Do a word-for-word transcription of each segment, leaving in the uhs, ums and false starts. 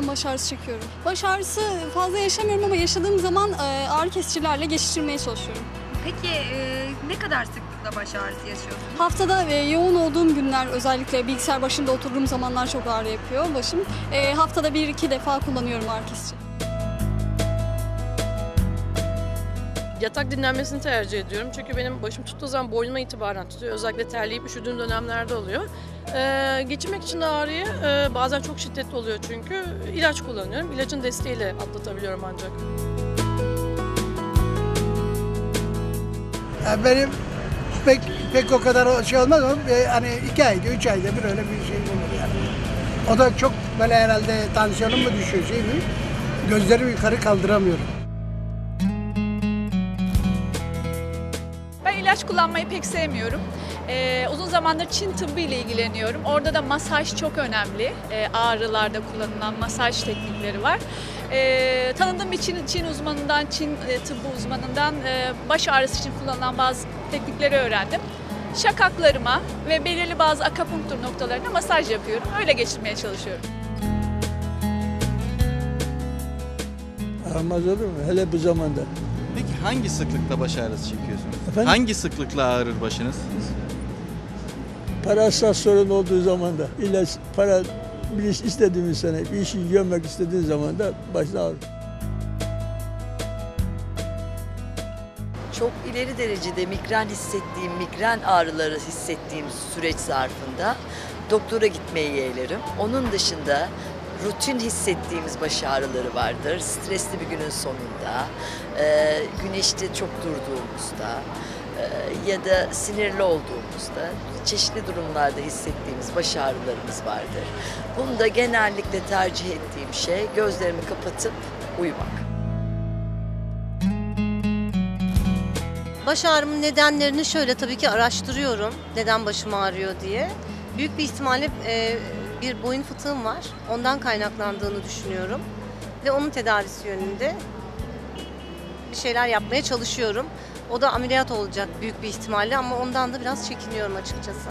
bazen baş ağrısı çekiyorum. Baş ağrısı fazla yaşamıyorum ama yaşadığım zaman e, ağrı kesicilerle geçiştirmeye çalışıyorum. Peki e, ne kadar sıklıkla baş ağrısı yaşıyorsunuz? Haftada e, yoğun olduğum günler, özellikle bilgisayar başında oturduğum zamanlar çok ağrı yapıyor başım. E, haftada bir iki defa kullanıyorum ağrı kesici. Yatak dinlenmesini tercih ediyorum. Çünkü benim başım tuttuğu zaman boynuma itibaren tutuyor. Özellikle terleyip üşüdüğüm dönemlerde oluyor. Ee, geçirmek için de ağrıyı e, bazen çok şiddetli oluyor çünkü ilaç kullanıyorum. İlacın desteğiyle atlatabiliyorum ancak. Yani benim pek pek o kadar şey olmaz ama hani iki ayda, üç ayda bir öyle bir şey olur yani. O da çok böyle herhalde tansiyonum mu düşüyor şey mi? Gözlerimi yukarı kaldıramıyorum. Ben ilaç kullanmayı pek sevmiyorum. Ee, uzun zamandır Çin tıbbı ile ilgileniyorum. Orada da masaj çok önemli. Ee, ağrılarda kullanılan masaj teknikleri var. Ee, tanıdığım bir Çin, Çin uzmanından, Çin e, tıbbı uzmanından e, baş ağrısı için kullanılan bazı teknikleri öğrendim. Şakaklarıma ve belirli bazı akupunktur noktalarına masaj yapıyorum. Öyle geçirmeye çalışıyorum. Olmaz olur mu? Hele bu zamanda. Peki hangi sıklıkta baş ağrısı çekiyorsunuz? Efendim? Hangi sıklıkla ağrır başınız? Parasal sorun olduğu zaman da, ilaç, para bir iş istediğimiz sene, bir işi görmek istediğin zaman da başına ağrır. Çok ileri derecede migren hissettiğim, migren ağrıları hissettiğim süreç zarfında doktora gitmeyi yeğlerim. Onun dışında rutin hissettiğimiz baş ağrıları vardır. Stresli bir günün sonunda, e, güneşte çok durduğumuzda e, ya da sinirli olduğumuzda çeşitli durumlarda hissettiğimiz baş ağrılarımız vardır. Bunda genellikle tercih ettiğim şey gözlerimi kapatıp uyumak. Baş ağrımın nedenlerini şöyle tabii ki araştırıyorum. Neden başım ağrıyor diye. Büyük bir ihtimalle e, bir boyun fıtığım var. Ondan kaynaklandığını düşünüyorum. Ve onun tedavisi yönünde bir şeyler yapmaya çalışıyorum. O da ameliyat olacak büyük bir ihtimalle ama ondan da biraz çekiniyorum açıkçası.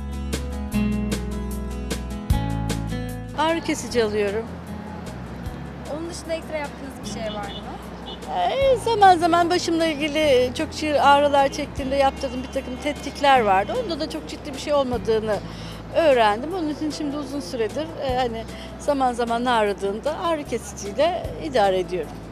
Ağrı kesici alıyorum. Onun dışında ekstra yaptığınız bir şey var mı? Ee, zaman zaman başımla ilgili çok ciddi ağrılar çektiğimde yaptığım bir takım tetkikler vardı. Onda da çok ciddi bir şey olmadığını öğrendim. Onun için şimdi uzun süredir e, hani zaman zaman ağrıdığında ağrı kesiciyle idare ediyorum.